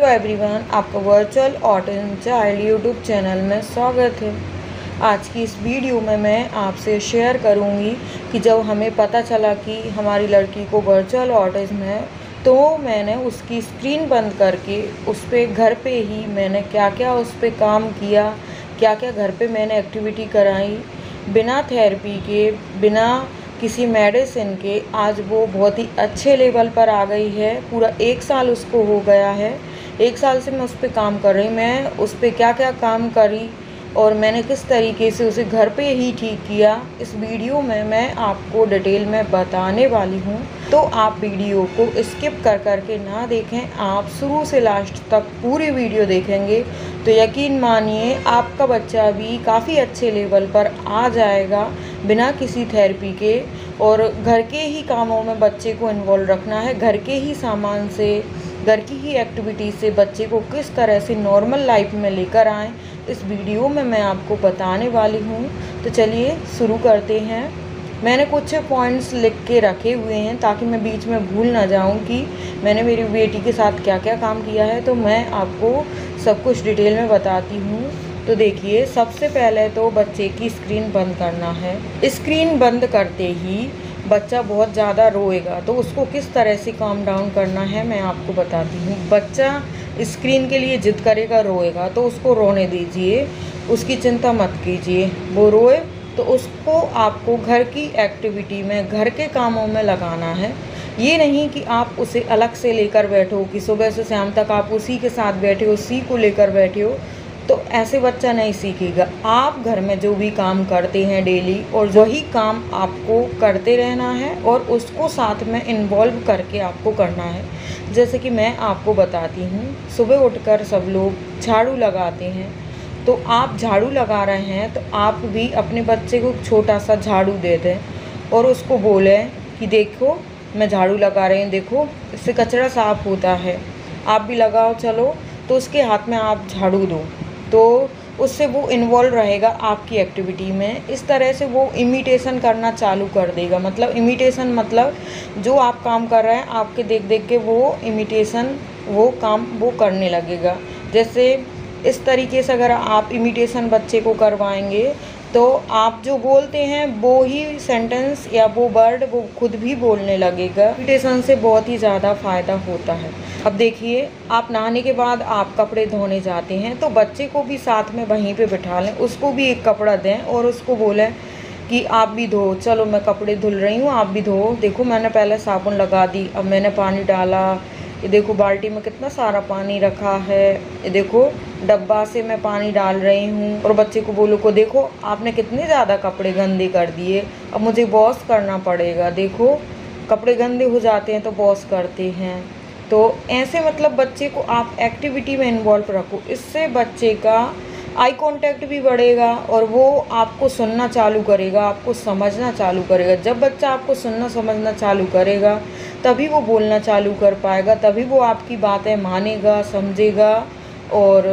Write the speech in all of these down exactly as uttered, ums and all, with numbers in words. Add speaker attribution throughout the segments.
Speaker 1: Hello everyone, आपका virtual autism child YouTube channel में स्वागत है। आज की इस वीडियो में मैं आपसे शेयर करूंगी कि जब हमें पता चला कि हमारी लड़की को वर्चुअल ऑटिज्म है तो मैंने उसकी स्क्रीन बंद करके उस पर घर पे ही मैंने क्या क्या उस पर काम किया, क्या क्या घर पे मैंने एक्टिविटी कराई बिना थेरेपी के, बिना किसी मेडिसिन के। आज वो बहुत ही अच्छे लेवल पर आ गई है। पूरा एक साल उसको हो गया है। एक साल से मैं उस पर काम कर रही, मैं उस पर क्या क्या काम करी और मैंने किस तरीके से उसे घर पे ही ठीक किया, इस वीडियो में मैं आपको डिटेल में बताने वाली हूँ। तो आप वीडियो को स्किप कर कर के ना देखें, आप शुरू से लास्ट तक पूरी वीडियो देखेंगे तो यकीन मानिए आपका बच्चा भी काफ़ी अच्छे लेवल पर आ जाएगा बिना किसी थेरेपी के। और घर के ही कामों में बच्चे को इन्वॉल्व रखना है, घर के ही सामान से, घर की ही एक्टिविटी से बच्चे को किस तरह से नॉर्मल लाइफ में लेकर आएँ, इस वीडियो में मैं आपको बताने वाली हूँ। तो चलिए शुरू करते हैं। मैंने कुछ पॉइंट्स लिख के रखे हुए हैं ताकि मैं बीच में भूल ना जाऊँ कि मैंने मेरी बेटी के साथ क्या क्या काम किया है, तो मैं आपको सब कुछ डिटेल में बताती हूँ। तो देखिए, सबसे पहले तो बच्चे की स्क्रीन बंद करना है। स्क्रीन बंद करते ही बच्चा बहुत ज़्यादा रोएगा, तो उसको किस तरह से काम डाउन करना है मैं आपको बताती हूँ। बच्चा स्क्रीन के लिए जिद करेगा, रोएगा, तो उसको रोने दीजिए, उसकी चिंता मत कीजिए। वो रोए तो उसको आपको घर की एक्टिविटी में, घर के कामों में लगाना है। ये नहीं कि आप उसे अलग से लेकर बैठो कि सुबह से शाम तक आप उसी के साथ बैठे हो, उसी को लेकर बैठे हो, तो ऐसे बच्चा नहीं सीखेगा। आप घर में जो भी काम करते हैं डेली, और वही काम आपको करते रहना है और उसको साथ में इन्वॉल्व करके आपको करना है। जैसे कि मैं आपको बताती हूँ, सुबह उठकर सब लोग झाड़ू लगाते हैं, तो आप झाड़ू लगा रहे हैं तो आप भी अपने बच्चे को छोटा सा झाड़ू दे दें और उसको बोलें कि देखो मैं झाड़ू लगा रही हूँ, देखो इससे कचरा साफ होता है, आप भी लगाओ चलो। तो उसके हाथ में आप झाड़ू दो, तो उससे वो इन्वॉल्व रहेगा आपकी एक्टिविटी में। इस तरह से वो इमिटेशन करना चालू कर देगा। मतलब इमिटेशन मतलब जो आप काम कर रहे हैं आपके देख देख के वो इमिटेशन, वो काम वो करने लगेगा। जैसे इस तरीके से अगर आप इमिटेशन बच्चे को करवाएंगे तो आप जो बोलते हैं वो ही सेंटेंस या वो वर्ड वो खुद भी बोलने लगेगा। इमिटेशन से बहुत ही ज़्यादा फ़ायदा होता है। अब देखिए, आप नहाने के बाद आप कपड़े धोने जाते हैं तो बच्चे को भी साथ में वहीं पे बिठा लें, उसको भी एक कपड़ा दें और उसको बोलें कि आप भी धो, चलो मैं कपड़े धुल रही हूँ, आप भी धो। देखो मैंने पहले साबुन लगा दी, अब मैंने पानी डाला, ये देखो बाल्टी में कितना सारा पानी रखा है, ये देखो डब्बा से मैं पानी डाल रही हूँ। और बच्चे को बोलो को देखो आपने कितने ज़्यादा कपड़े गंदे कर दिए, अब मुझे वॉश करना पड़ेगा। देखो कपड़े गंदे हो जाते हैं तो वॉश करते हैं। तो ऐसे मतलब बच्चे को आप एक्टिविटी में इन्वॉल्व रखो, इससे बच्चे का आई कांटेक्ट भी बढ़ेगा और वो आपको सुनना चालू करेगा, आपको समझना चालू करेगा। जब बच्चा आपको सुनना समझना चालू करेगा तभी वो बोलना चालू कर पाएगा, तभी वो आपकी बातें मानेगा, समझेगा और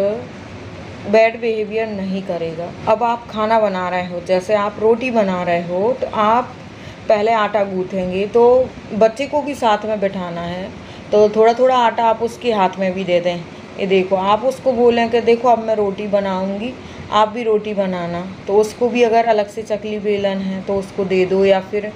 Speaker 1: बैड बिहेवियर नहीं करेगा। अब आप खाना बना रहे हो, जैसे आप रोटी बना रहे हो, तो आप पहले आटा गूँथेंगे, तो बच्चे को भी साथ में बिठाना है, तो थोड़ा थोड़ा आटा आप उसके हाथ में भी दे दें। ये देखो आप उसको बोलें कि देखो अब मैं रोटी बनाऊंगी, आप भी रोटी बनाना, तो उसको भी अगर अलग से चकली बेलन है तो उसको दे दो, या फिर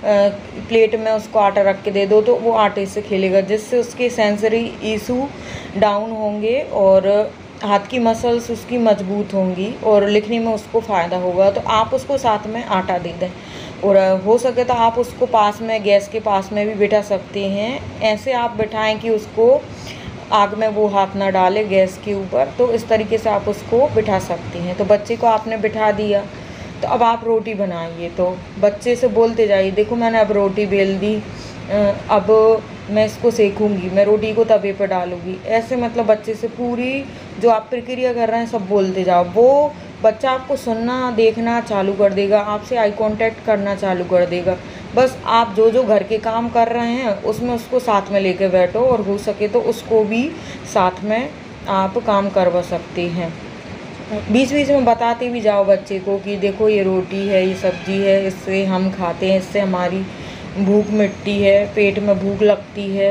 Speaker 1: प्लेट में उसको आटा रख के दे दो, तो वो आटे से खेलेगा, जिससे उसके सेंसरी इशू डाउन होंगे और हाथ की मसल्स उसकी मजबूत होंगी और लिखने में उसको फ़ायदा होगा। तो आप उसको साथ में आटा दे दें और हो सके तो आप उसको पास में, गैस के पास में भी बिठा सकते हैं। ऐसे आप बिठाएं कि उसको आग में वो हाथ ना डाले गैस के ऊपर, तो इस तरीके से आप उसको बिठा सकती हैं। तो बच्चे को आपने बिठा दिया, तो अब आप रोटी बनाइए, तो बच्चे से बोलते जाइए देखो मैंने अब रोटी बेल दी, अब मैं इसको सेकूंगी, मैं रोटी को तवे पर डालूंगी। ऐसे मतलब बच्चे से पूरी जो आप प्रक्रिया कर रहे हैं सब बोलते जाओ। वो बच्चा आपको सुनना देखना चालू कर देगा, आपसे आई कांटेक्ट करना चालू कर देगा। बस आप जो जो घर के काम कर रहे हैं उसमें उसको साथ में लेके बैठो और हो सके तो उसको भी साथ में आप काम करवा सकते हैं। बीच बीच में बताते भी जाओ बच्चे को कि देखो ये रोटी है, ये सब्ज़ी है, इससे हम खाते हैं, इससे हमारी भूख मिटती है, पेट में भूख लगती है।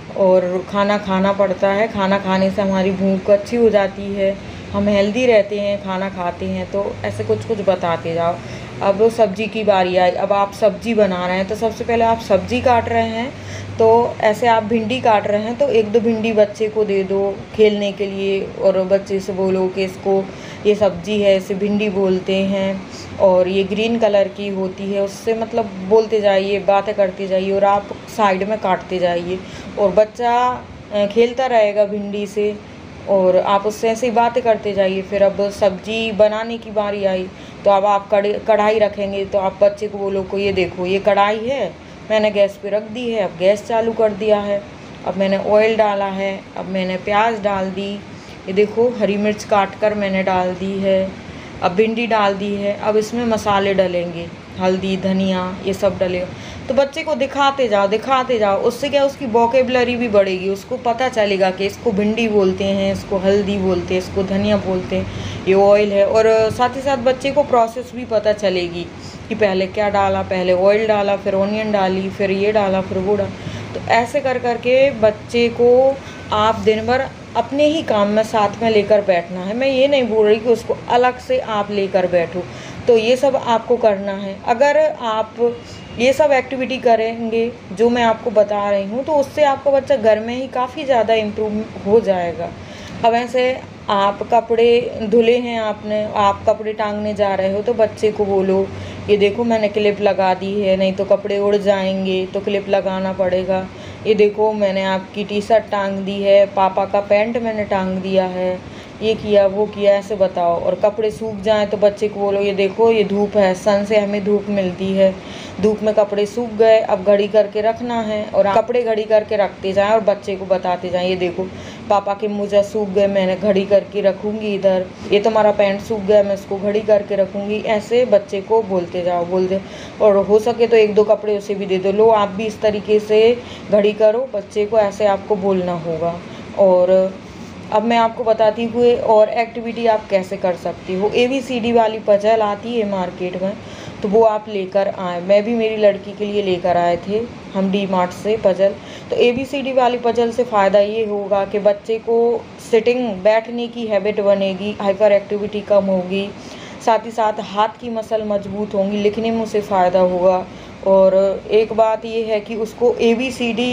Speaker 1: और खाना खाना पड़ता है। खाना खाने से हमारी भूख अच्छी हो जाती है, हम हेल्दी रहते हैं, खाना खाते हैं। तो ऐसे कुछ कुछ बताते जाओ। अब सब्ज़ी की बारी आई। अब आप सब्ज़ी बना रहे हैं तो सबसे पहले आप सब्ज़ी काट रहे हैं, तो ऐसे आप भिंडी काट रहे हैं तो एक दो भिंडी बच्चे को दे दो खेलने के लिए, और बच्चे से बोलो कि इसको ये सब्ज़ी है, इसे भिंडी बोलते हैं और ये ग्रीन कलर की होती है। उससे मतलब बोलते जाइए, बातें करते जाइए और आप साइड में काटते जाइए, और बच्चा खेलता रहेगा भिंडी से और आप उससे ऐसे ही बातें करते जाइए। फिर अब सब्ज़ी बनाने की बारी आई, तो अब आप कढ़ी कढ़ाई रखेंगे, तो आप बच्चे को बोलो को ये देखो ये कढ़ाई है, मैंने गैस पे रख दी है, अब गैस चालू कर दिया है, अब मैंने ऑयल डाला है, अब मैंने प्याज डाल दी, ये देखो हरी मिर्च काट कर मैंने डाल दी है, अब भिंडी डाल दी है। अब इसमें मसाले डलेंगे, हल्दी धनिया ये सब डलेगा। तो बच्चे को दिखाते जाओ दिखाते जाओ, उससे क्या उसकी वोकेबलरी भी बढ़ेगी, उसको पता चलेगा कि इसको भिंडी बोलते हैं, इसको हल्दी बोलते हैं, इसको धनिया बोलते हैं, ये ऑयल है। और साथ ही साथ बच्चे को प्रोसेस भी पता चलेगी कि पहले क्या डाला, पहले ऑयल डाला, फिर ऑनियन डाली, फिर ये डाला, फिर वो डाला। तो ऐसे कर करके बच्चे को आप दिन भर अपने ही काम में साथ में लेकर बैठना है। मैं ये नहीं बोल रही कि उसको अलग से आप लेकर बैठो, तो ये सब आपको करना है। अगर आप ये सब एक्टिविटी करेंगे जो मैं आपको बता रही हूँ, तो उससे आपका बच्चा घर में ही काफ़ी ज़्यादा इम्प्रूव हो जाएगा। अब ऐसे आप कपड़े धुले हैं, आपने आप कपड़े टांगने जा रहे हो, तो बच्चे को बोलो ये देखो मैंने क्लिप लगा दी है, नहीं तो कपड़े उड़ जाएंगे, तो क्लिप लगाना पड़ेगा। ये देखो मैंने आपकी टी शर्ट टांग दी है, पापा का पैंट मैंने टांग दिया है, ये किया वो किया, ऐसे बताओ। और कपड़े सूख जाएं तो बच्चे को बोलो ये देखो ये धूप है, सन से हमें धूप मिलती है, धूप में कपड़े सूख गए, अब घड़ी करके रखना है। और कपड़े घड़ी करके रखते जाएं और बच्चे को बताते जाएं ये देखो पापा के मोजा सूख गए, मैंने घड़ी करके रखूँगी इधर, ये तुम्हारा पैंट सूख गया, मैं इसको घड़ी करके रखूँगी। ऐसे बच्चे को बोलते जाओ बोलते और हो सके तो एक दो कपड़े उसे भी दे दो, लो आप भी इस तरीके से घड़ी करो। बच्चे को ऐसे आपको बोलना होगा। और अब मैं आपको बताती हूँ और एक्टिविटी आप कैसे कर सकती हो। ए बी सी डी वाली पजल आती है मार्केट में, तो वो आप लेकर आए। मैं भी मेरी लड़की के लिए लेकर आए थे हम डी मार्ट से पजल। तो ए बी सी डी वाली पजल से फ़ायदा ये होगा कि बच्चे को सिटिंग बैठने की हैबिट बनेगी, हाइपर एक्टिविटी कम होगी, साथ ही साथ हाथ की मसल मजबूत होंगी, लिखने में उसे फ़ायदा होगा। और एक बात ये है कि उसको ए बी सी डी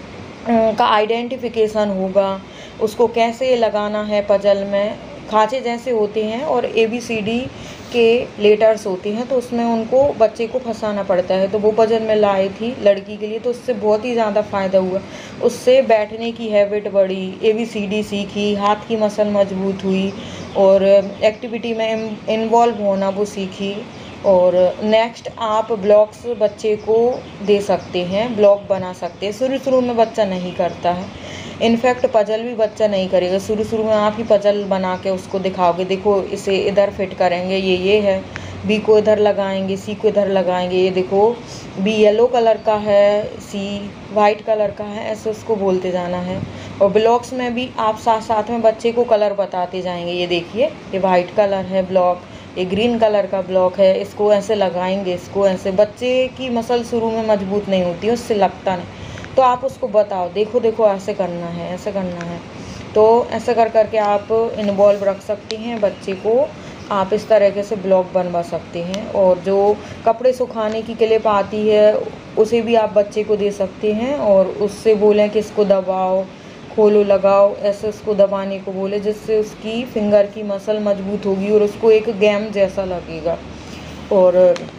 Speaker 1: का आइडेंटिफिकेशन होगा, उसको कैसे लगाना है पजल में। खांचे जैसे होते हैं और ए बी सी डी के लेटर्स होते हैं, तो उसमें उनको बच्चे को फंसाना पड़ता है। तो वो पजल में लाई थी लड़की के लिए, तो उससे बहुत ही ज़्यादा फ़ायदा हुआ, उससे बैठने की हैबिट बढ़ी, ए बी सी डी सीखी, हाथ की मसल मजबूत हुई और एक्टिविटी में इन्वॉल्व होना वो सीखी। और नेक्स्ट आप ब्लॉक्स बच्चे को दे सकते हैं, ब्लॉक बना सकते हैं। शुरू शुरू में बच्चा नहीं करता है, इनफैक्ट पजल भी बच्चा नहीं करेगा। शुरू शुरू में आप ही पजल बना के उसको दिखाओगे, देखो इसे इधर फिट करेंगे, ये ये है, बी को इधर लगाएंगे, सी को इधर लगाएंगे, ये देखो बी येलो कलर का है, सी वाइट कलर का है, ऐसे उसको बोलते जाना है। और ब्लॉक्स में भी आप साथ साथ में बच्चे को कलर बताते जाएंगे, ये देखिए ये वाइट कलर है ब्लॉक, ये ग्रीन कलर का ब्लॉक है, इसको ऐसे लगाएंगे, इसको ऐसे। बच्चे की मसल शुरू में मजबूत नहीं होती है, उससे लगता नहीं, तो आप उसको बताओ देखो देखो ऐसे करना है, ऐसे करना है। तो ऐसे कर करके आप इन्वॉल्व रख सकती हैं बच्चे को, आप इस तरीके से ब्लॉक बनवा सकते हैं। और जो कपड़े सुखाने की क्लिप आती है उसे भी आप बच्चे को दे सकते हैं और उससे बोलें कि इसको दबाओ, खोलो, लगाओ, ऐसे उसको दबाने को बोले, जिससे उसकी फिंगर की मसल मजबूत होगी और उसको एक गेम जैसा लगेगा। और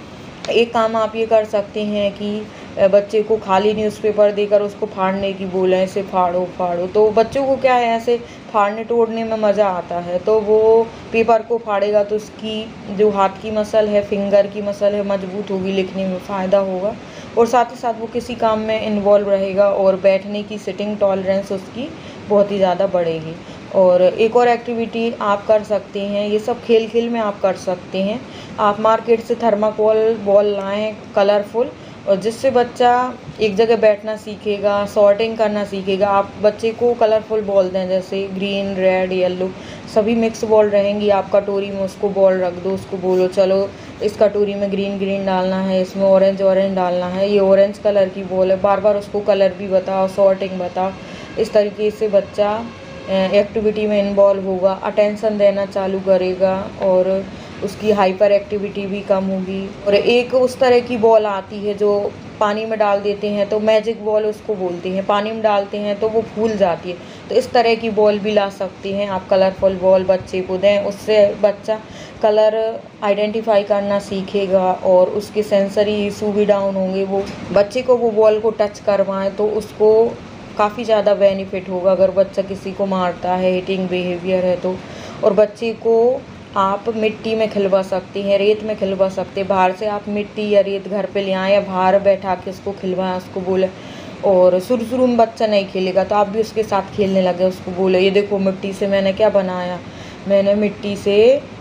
Speaker 1: एक काम आप ये कर सकते हैं कि बच्चे को खाली न्यूज़पेपर देकर उसको फाड़ने की बोलें, ऐसे फाड़ो फाड़ो, तो बच्चों को क्या है ऐसे फाड़ने तोड़ने में मज़ा आता है, तो वो पेपर को फाड़ेगा तो उसकी जो हाथ की मसल है, फिंगर की मसल है, मजबूत होगी, लिखने में फ़ायदा होगा और साथ ही साथ वो किसी काम में इन्वॉल्व रहेगा और बैठने की सिटिंग टॉलरेंस उसकी बहुत ही ज़्यादा बढ़ेगी। और एक और एक्टिविटी आप कर सकते हैं, ये सब खेल खेल में आप कर सकते हैं। आप मार्केट से थर्माकोल बॉल लाएँ कलरफुल, और जिससे बच्चा एक जगह बैठना सीखेगा, सॉर्टिंग करना सीखेगा। आप बच्चे को कलरफुल बॉल दें, जैसे ग्रीन, रेड, येलो, सभी मिक्स बॉल रहेंगी। आप कटोरी में उसको बॉल रख दो, उसको बोलो चलो इस कटोरी में ग्रीन ग्रीन डालना है, इसमें ऑरेंज ऑरेंज डालना है, ये ऑरेंज कलर की बॉल है। बार बार उसको कलर भी बताओ, सॉर्टिंग बताओ। इस तरीके से बच्चा एक्टिविटी में इन्वॉल्व होगा, अटेंशन देना चालू करेगा और उसकी हाइपर एक्टिविटी भी कम होगी। और एक उस तरह की बॉल आती है जो पानी में डाल देते हैं तो मैजिक बॉल उसको बोलते हैं, पानी में डालते हैं तो वो फूल जाती है। तो इस तरह की बॉल भी ला सकते हैं आप, कलरफुल बॉल बच्चे को दें, उससे बच्चा कलर आइडेंटिफाई करना सीखेगा और उसके सेंसरी इशू भी डाउन होंगे। वो बच्चे को वो बॉल को टच करवाएं तो उसको काफ़ी ज़्यादा बेनिफिट होगा। अगर बच्चा किसी को मारता है, हिटिंग बिहेवियर है तो। और बच्चे को आप मिट्टी में खिलवा सकती हैं, रेत में खिलवा सकते हैं। बाहर से आप मिट्टी या रेत घर पे ले आएँ या बाहर बैठा के उसको खिलवाएं, उसको बोले। और शुरू शुरू में बच्चा नहीं खेलेगा तो आप भी उसके साथ खेलने लगे, उसको बोले ये देखो मिट्टी से मैंने क्या बनाया, मैंने मिट्टी से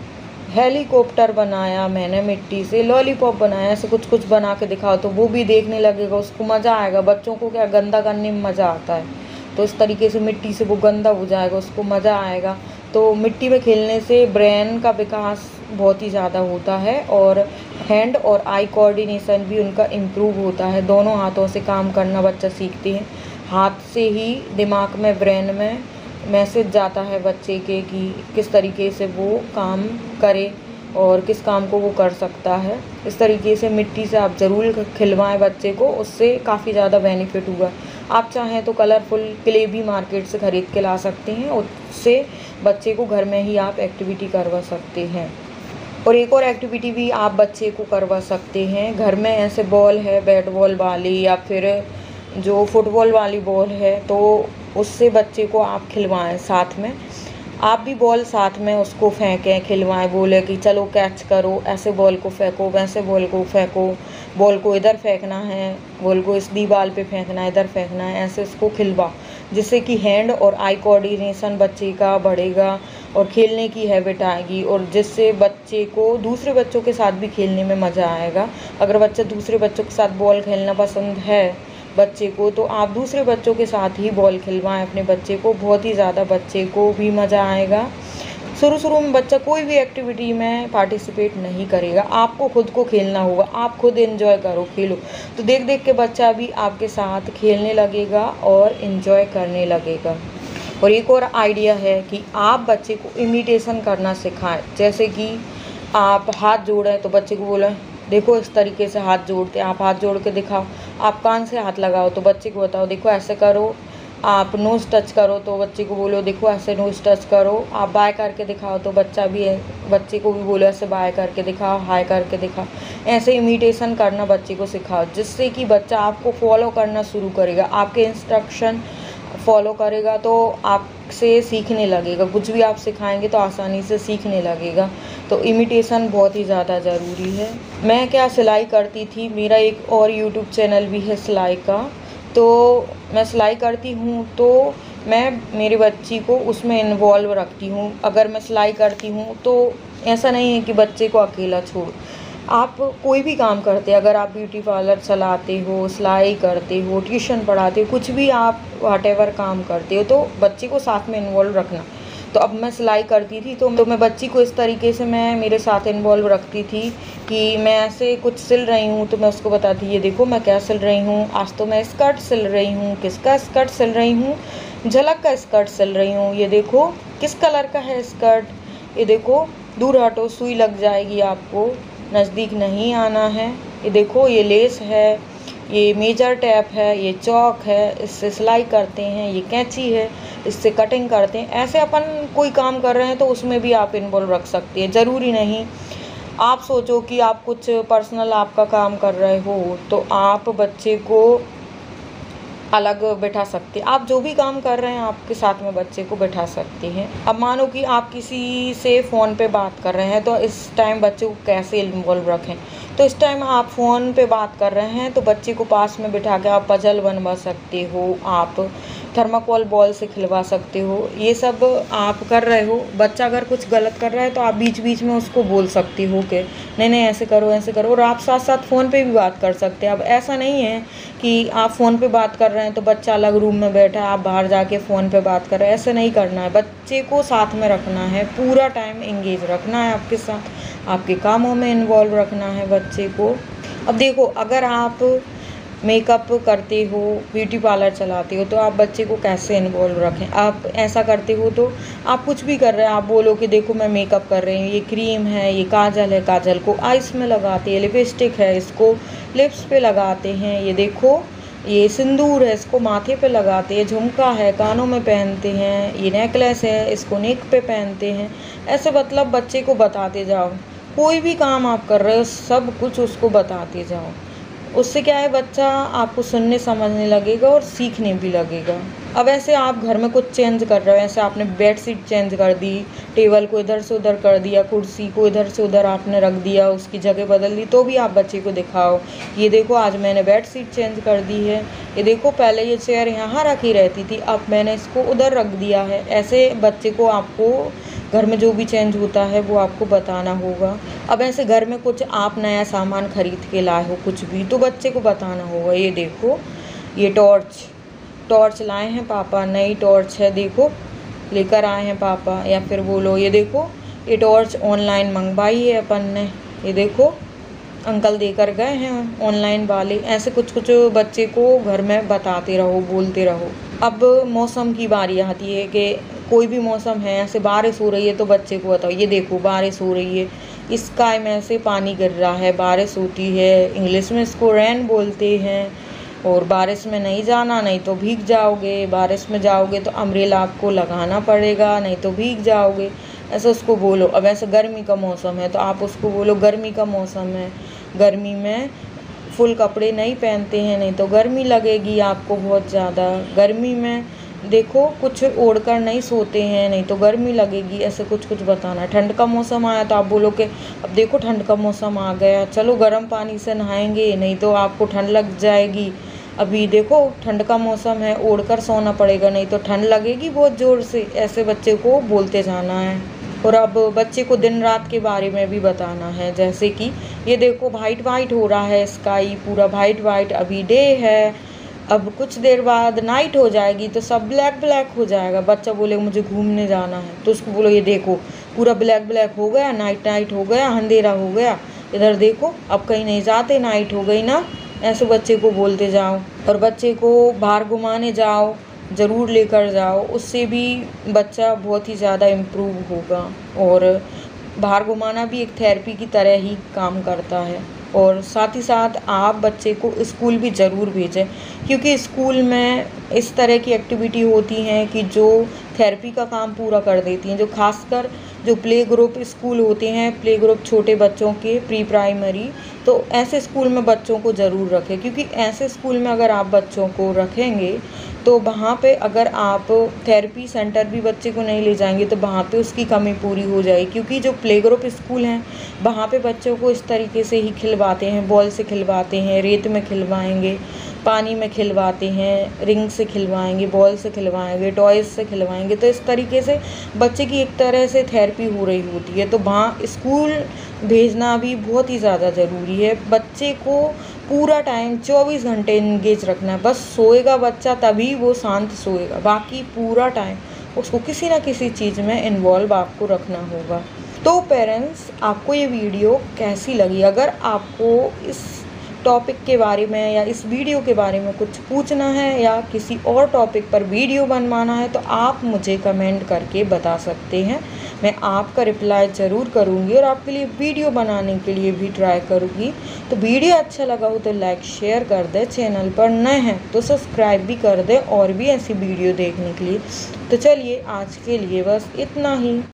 Speaker 1: हेलीकॉप्टर बनाया, मैंने मिट्टी से लॉलीपॉप बनाया। ऐसे कुछ कुछ बना के दिखाओ तो वो भी देखने लगेगा, उसको मज़ा आएगा। बच्चों को क्या गंदा करने में मज़ा आता है, तो इस तरीके से मिट्टी से वो गंदा हो जाएगा, उसको मज़ा आएगा। तो मिट्टी में खेलने से ब्रेन का विकास बहुत ही ज़्यादा होता है और हैंड और आई कोऑर्डिनेशन भी उनका इम्प्रूव होता है। दोनों हाथों से काम करना बच्चा सीखते हैं। हाथ से ही दिमाग में, ब्रेन में मैसेज जाता है बच्चे के कि किस तरीके से वो काम करे और किस काम को वो कर सकता है। इस तरीके से मिट्टी से आप ज़रूर खिलवाएं बच्चे को, उससे काफ़ी ज़्यादा बेनिफिट होगा। आप चाहें तो कलरफुल क्ले भी मार्केट से ख़रीद के ला सकते हैं, उससे बच्चे को घर में ही आप एक्टिविटी करवा सकते हैं। और एक और एक्टिविटी भी आप बच्चे को करवा सकते हैं घर में। ऐसे बॉल है बैट बॉल वाली या फिर जो फुटबॉल वाली बॉल है, तो उससे बच्चे को आप खिलवाएं साथ में। आप भी बॉल साथ में उसको फेंकें, खिलवाएं, बोले कि चलो कैच करो, ऐसे बॉल को फेंको, वैसे बॉल को फेंको, बॉल को इधर फेंकना है, बॉल को इस दीवार पे फेंकना है, इधर फेंकना है, ऐसे उसको खिलवा, जिससे कि हैंड और आई कोऑर्डिनेशन बच्चे का बढ़ेगा और खेलने की हैबिट आएगी और जिससे बच्चे को दूसरे बच्चों के साथ भी खेलने में मज़ा आएगा। अगर बच्चा दूसरे बच्चों के साथ बॉल खेलना पसंद है बच्चे को, तो आप दूसरे बच्चों के साथ ही बॉल खिलवाएं अपने बच्चे को, बहुत ही ज़्यादा बच्चे को भी मज़ा आएगा। शुरू शुरू में बच्चा कोई भी एक्टिविटी में पार्टिसिपेट नहीं करेगा, आपको खुद को खेलना होगा, आप खुद एंजॉय करो, खेलो, तो देख देख के बच्चा भी आपके साथ खेलने लगेगा और एंजॉय करने लगेगा। और एक और आइडिया है कि आप बच्चे को इमिटेशन करना सिखाएं। जैसे कि आप हाथ जोड़ें तो बच्चे को बोलें देखो इस तरीके से हाथ जोड़ते हैं, आप हाथ जोड़ के दिखाओ। आप कान से हाथ लगाओ तो बच्चे को बताओ देखो ऐसे करो। आप नोज़ टच करो तो बच्चे को बोलो देखो ऐसे नोज़ टच करो। आप बाय करके दिखाओ तो बच्चा भी बच्चे को भी बोलो ऐसे बाय करके दिखाओ, हाय करके दिखाओ। ऐसे इमिटेशन करना बच्चे को सिखाओ, जिससे कि बच्चा आपको फॉलो करना शुरू करेगा, आपके इंस्ट्रक्शन फॉलो करेगा तो आपसे सीखने लगेगा। कुछ भी आप सिखाएंगे तो आसानी से सीखने लगेगा। तो इमिटेशन बहुत ही ज़्यादा ज़रूरी है। मैं क्या सिलाई करती थी, मेरा एक और यूट्यूब चैनल भी है सिलाई का, तो मैं सिलाई करती हूँ तो मैं मेरी बच्ची को उसमें इन्वॉल्व रखती हूँ। अगर मैं सिलाई करती हूँ तो ऐसा नहीं है कि बच्चे को अकेला छोड़, आप कोई भी काम करते हैं, अगर आप ब्यूटी पार्लर चलाते हो, सिलाई करते हो, ट्यूशन पढ़ाते हो, कुछ भी आप व्हाटएवर काम करते हो तो बच्चे को साथ में इन्वॉल्व रखना। तो अब मैं सिलाई करती थी तो, तो मैं बच्ची को इस तरीके से मैं मेरे साथ इन्वॉल्व रखती थी कि मैं ऐसे कुछ सिल रही हूँ तो मैं उसको बताती ये देखो मैं क्या सिल रही हूँ, आज तो मैं स्कर्ट सिल रही हूँ, किसका स्कर्ट सिल रही हूँ, झलक का स्कर्ट सिल रही हूँ, ये देखो किस कलर का है स्कर्ट, ये देखो दूर हटो सुई लग जाएगी, आपको नज़दीक नहीं आना है, ये देखो ये लेस है, ये मेजर टेप है, ये चौक है, इससे सिलाई करते हैं, ये कैंची है, इससे कटिंग करते हैं। ऐसे अपन कोई काम कर रहे हैं तो उसमें भी आप इन्वॉल्व रख सकते हैं। ज़रूरी नहीं आप सोचो कि आप कुछ पर्सनल आपका काम कर रहे हो तो आप बच्चे को अलग बैठा सकते हैं। आप जो भी काम कर रहे हैं आपके साथ में बच्चे को बैठा सकते हैं। अब मानो कि आप किसी से फ़ोन पे बात कर रहे हैं तो इस टाइम बच्चे को कैसे इन्वॉल्व रखें, तो इस टाइम आप फ़ोन पे बात कर रहे हैं तो बच्चे को पास में बिठा के आप पजल बनवा सकते हो, आप थर्माकोल बॉल से खिलवा सकते हो। ये सब आप कर रहे हो। बच्चा अगर कुछ गलत कर रहा है तो आप बीच बीच में उसको बोल सकते हो कि नहीं नहीं ऐसे करो ऐसे करो, और आप साथ साथ फ़ोन पे भी बात कर सकते हैं। अब ऐसा नहीं है कि आप फ़ोन पे बात कर रहे हैं तो बच्चा अलग रूम में बैठा है, आप बाहर जाके फ़ोन पे बात कर रहे हैं, ऐसे नहीं करना है। बच्चे को साथ में रखना है, पूरा टाइम एंगेज रखना है आपके साथ, आपके कामों में इन्वॉल्व रखना है बच्चे को। अब देखो, अगर आप मेकअप करते हो, ब्यूटी पार्लर चलाते हो, तो आप बच्चे को कैसे इन्वॉल्व रखें। आप ऐसा करते हो तो आप कुछ भी कर रहे हैं, आप बोलो कि देखो मैं मेकअप कर रही हूँ, ये क्रीम है, ये काजल है, काजल को आइस में लगाते हैं, लिपस्टिक है इसको लिप्स पे लगाते हैं, ये देखो ये सिंदूर है इसको माथे पे लगाते हैं, झुमका है कानों में पहनते हैं, ये नेकलेस है इसको नेक पे पहनते हैं। ऐसे मतलब बच्चे को बताते जाओ। कोई भी काम आप कर रहे हो सब कुछ उसको बताते जाओ। उससे क्या है, बच्चा आपको सुनने समझने लगेगा और सीखने भी लगेगा। अब ऐसे आप घर में कुछ चेंज कर रहे हो, ऐसे आपने बेड शीट चेंज कर दी, टेबल को इधर से उधर कर दिया, कुर्सी को इधर से उधर आपने रख दिया, उसकी जगह बदल दी, तो भी आप बच्चे को दिखाओ, ये देखो आज मैंने बेड शीट चेंज कर दी है, ये देखो पहले ये चेयर यहाँ रखी रहती थी अब मैंने इसको उधर रख दिया है। ऐसे बच्चे को आपको घर में जो भी चेंज होता है वो आपको बताना होगा। अब ऐसे घर में कुछ आप नया सामान खरीद के लाए हो कुछ भी, तो बच्चे को बताना होगा, ये देखो ये टॉर्च टॉर्च लाए हैं पापा, नई टॉर्च है देखो लेकर आए हैं पापा। या फिर बोलो ये देखो ये टॉर्च ऑनलाइन मंगवाई है अपन ने, ये देखो अंकल देकर गए हैं ऑनलाइन वाले। ऐसे कुछ कुछ बच्चे को घर में बताते रहो, बोलते रहो। अब मौसम की बारी आती है कि कोई भी मौसम है, ऐसे बारिश हो रही है तो बच्चे को बताओ, ये देखो बारिश हो रही है, स्काई में से पानी गिर रहा है, बारिश होती है, इंग्लिश में इसको रेन बोलते हैं। और बारिश में नहीं जाना, नहीं तो भीग जाओगे, बारिश में जाओगे तो अम्ब्रेला आपको लगाना पड़ेगा, नहीं तो भीग जाओगे। ऐसे उसको बोलो। अब ऐसे गर्मी का मौसम है तो आप उसको बोलो गर्मी का मौसम है, गर्मी में फुल कपड़े नहीं पहनते हैं, नहीं तो गर्मी लगेगी आपको बहुत ज़्यादा। गर्मी में देखो कुछ ओढ़कर नहीं सोते हैं, नहीं तो गर्मी लगेगी। ऐसे कुछ कुछ बताना। ठंड का मौसम आया तो आप बोलो कि अब देखो ठंड का मौसम आ गया, चलो गर्म पानी से नहाएंगे, नहीं तो आपको ठंड लग जाएगी। अभी देखो ठंड का मौसम है, ओढ़कर सोना पड़ेगा, नहीं तो ठंड लगेगी बहुत ज़ोर से। ऐसे बच्चे को बोलते जाना है। और अब बच्चे को दिन रात के बारे में भी बताना है, जैसे कि ये देखो वाइट वाइट हो रहा है, स्काई पूरा वाइट वाइट, अभी डे है, अब कुछ देर बाद नाइट हो जाएगी तो सब ब्लैक ब्लैक हो जाएगा। बच्चा बोले मुझे घूमने जाना है तो उसको बोलो ये देखो पूरा ब्लैक ब्लैक हो गया, नाइट नाइट हो गया, अंधेरा हो गया, इधर देखो अब कहीं नहीं जाते, नाइट हो गई ना। ऐसे बच्चे को बोलते जाओ। और बच्चे को बाहर घुमाने जाओ, ज़रूर लेकर जाओ, उससे भी बच्चा बहुत ही ज़्यादा इम्प्रूव होगा। और बाहर घुमाना भी एक थेरेपी की तरह ही काम करता है। और साथ ही साथ आप बच्चे को स्कूल भी ज़रूर भेजें, क्योंकि स्कूल में इस तरह की एक्टिविटी होती हैं कि जो थेरेपी का काम पूरा कर देती हैं। जो खासकर जो प्ले ग्रुप स्कूल होते हैं, प्ले ग्रुप छोटे बच्चों के प्री प्राइमरी, तो ऐसे स्कूल में बच्चों को ज़रूर रखें, क्योंकि ऐसे स्कूल में अगर आप बच्चों को रखेंगे तो वहाँ पे अगर आप थेरेपी सेंटर भी बच्चे को नहीं ले जाएंगे तो वहाँ पे उसकी कमी पूरी हो जाएगी। क्योंकि जो प्ले ग्रुप स्कूल हैं वहाँ पे बच्चों को इस तरीके से ही खिलवाते हैं, बॉल से खिलवाते हैं, रेत में खिलवाएंगे, पानी में खिलवाते हैं, रिंग से खिलवाएंगे, बॉल से खिलवाएंगे, टॉयज़ से खिलवाएंगे। तो इस तरीके से बच्चे की एक तरह से थेरेपी हो रही होती है। तो वहाँ स्कूल भेजना भी बहुत ही ज़्यादा ज़रूरी है। बच्चे को पूरा टाइम चौबीस घंटे एंगेज रखना है। बस सोएगा बच्चा तभी वो शांत सोएगा, बाकी पूरा टाइम उसको किसी ना किसी चीज़ में इन्वॉल्व आपको रखना होगा। तो पेरेंट्स, आपको ये वीडियो कैसी लगी? अगर आपको इस टॉपिक के बारे में या इस वीडियो के बारे में कुछ पूछना है या किसी और टॉपिक पर वीडियो बनवाना है तो आप मुझे कमेंट करके बता सकते हैं। मैं आपका रिप्लाई ज़रूर करूँगी और आपके लिए वीडियो बनाने के लिए भी ट्राई करूँगी। तो वीडियो अच्छा लगा हो तो लाइक शेयर कर दें, चैनल पर नए हैं तो सब्सक्राइब भी कर दें और भी ऐसी वीडियो देखने के लिए। तो चलिए आज के लिए बस इतना ही।